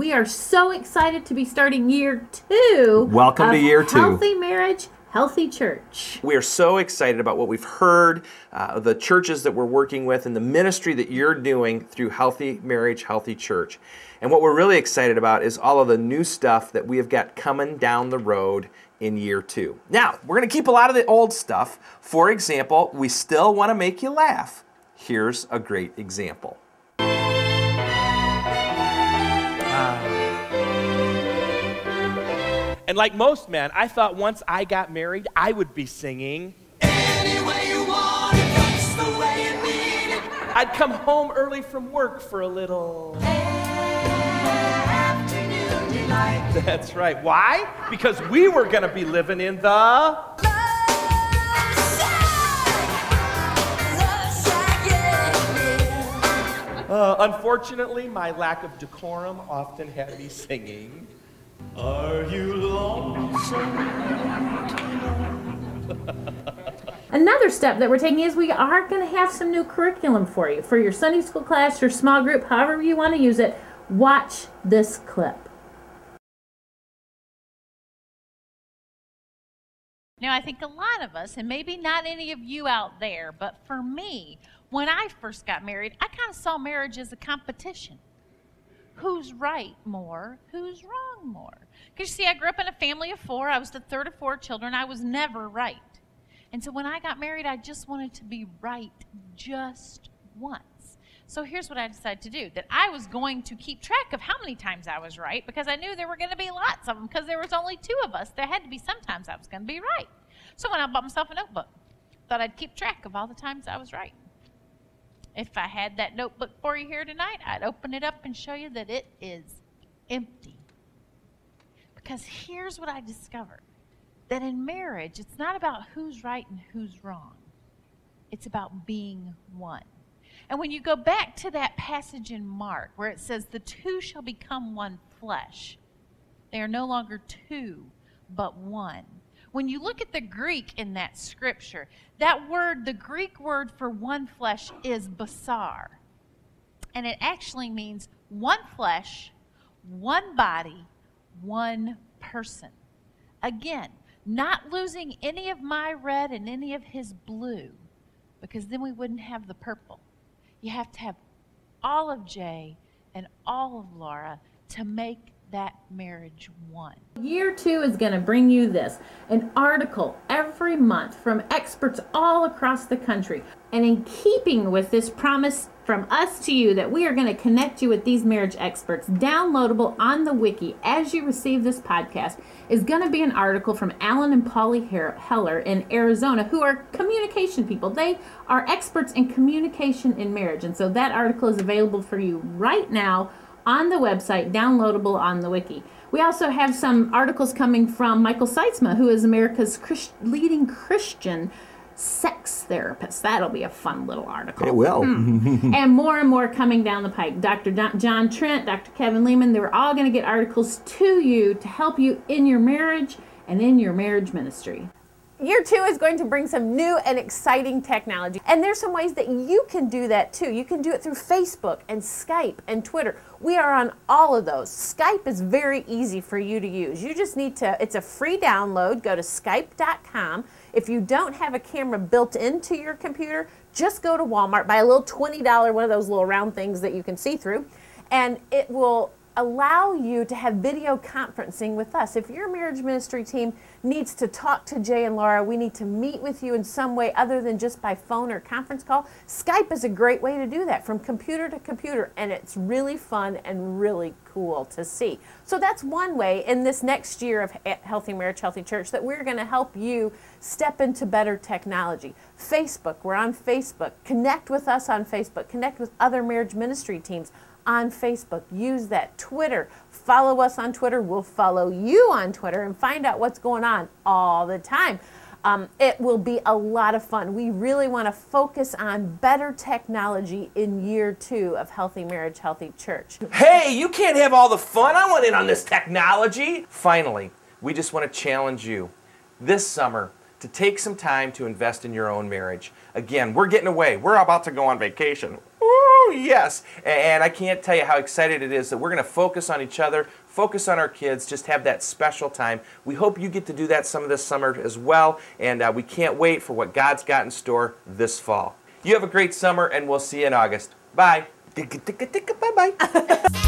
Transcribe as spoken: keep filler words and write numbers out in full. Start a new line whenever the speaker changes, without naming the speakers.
we are so excited to be starting year two.
Welcome
of
to year two.
Healthy Marriage, Healthy Church.
We are so excited about what we've heard, uh, the churches that we're working with, and the ministry that you're doing through Healthy Marriage, Healthy Church. And what we're really excited about is all of the new stuff that we have got coming down the road in year two. Now, we're going to keep a lot of the old stuff. For example, we still want to make you laugh. Here's a great example.
And like most men, I thought once I got married, I would be singing. Any way you want it, just the way you need it. I'd come home early from work for a little afternoon delight. That's right. Why? Because we were going to be living in the... Uh, unfortunately, my lack of decorum often had me singing. Are you lonesome?
Another step that we're taking is we are going to have some new curriculum for you. For your Sunday school class, your small group, however you want to use it, watch this clip.
Now, I think a lot of us, and maybe not any of you out there, but for me, when I first got married, I kind of saw marriage as a competition. Who's right more? Who's wrong more? Because you see, I grew up in a family of four. I was the third of four children. I was never right. And so when I got married, I just wanted to be right just once. So here's what I decided to do, that I was going to keep track of how many times I was right, because I knew there were going to be lots of them, because there was only two of us. There had to be sometimes I was going to be right. So when I bought myself a notebook, thought I'd keep track of all the times I was right. If I had that notebook for you here tonight, I'd open it up and show you that it is empty. Because here's what I discovered, that in marriage, it's not about who's right and who's wrong. It's about being one. And when you go back to that passage in Mark where it says, the two shall become one flesh, they are no longer two, but one. When you look at the Greek in that scripture, that word, the Greek word for one flesh is basar. And it actually means one flesh, one body, one person. Again, not losing any of my red and any of his blue, because then we wouldn't have the purple. You have to have all of Jay and all of Laura to make that marriage one.
Year two is going to bring you this, an article every month from experts all across the country. And in keeping with this promise from us to you that we are going to connect you with these marriage experts, downloadable on the wiki as you receive this podcast is going to be an article from Alan and Polly Heller in Arizona, who are communication people. They are experts in communication in marriage. And so that article is available for you right now on the website, downloadable on the wiki. We also have some articles coming from Michael Seitzma, who is America's Christ- leading Christian sex therapist. That'll be a fun little article.
It will.
Mm. And more and more coming down the pike. Doctor Don- John Trent, Doctor Kevin Lehman, they're all going to get articles to you to help you in your marriage and in your marriage ministry.
Year two is going to bring some new and exciting technology. And there's some ways that you can do that too. You can do it through Facebook and Skype and Twitter. We are on all of those. Skype is very easy for you to use. You just need to, it's a free download. Go to skype dot com. If you don't have a camera built into your computer, just go to Walmart, buy a little twenty dollar one of those little round things that you can see through, and it will allow you to have video conferencing with us. If your marriage ministry team needs to talk to Jay and Laura, we need to meet with you in some way other than just by phone or conference call, Skype is a great way to do that from computer to computer, and it's really fun and really cool to see. So that's one way in this next year of Healthy Marriage, Healthy Church that we're going to help you step into better technology. Facebook, we're on Facebook. Connect with us on Facebook. Connect with other marriage ministry teams on Facebook. Use that. Twitter. Follow us on Twitter. We'll follow you on Twitter and find out what's going on all the time. Um, it will be a lot of fun. We really want to focus on better technology in year two of Healthy Marriage, Healthy Church.
Hey, you can't have all the fun. I want in on this technology. Finally, we just want to challenge you this summer to take some time to invest in your own marriage. Again, we're getting away. We're about to go on vacation. Woo! Woo, yes. And I can't tell you how excited it is that we're going to focus on each other, focus on our kids, just have that special time. We hope you get to do that some of this summer as well, and uh, we can't wait for what God's got in store this fall. You have a great summer, and we'll see you in August. Bye. Bye-bye.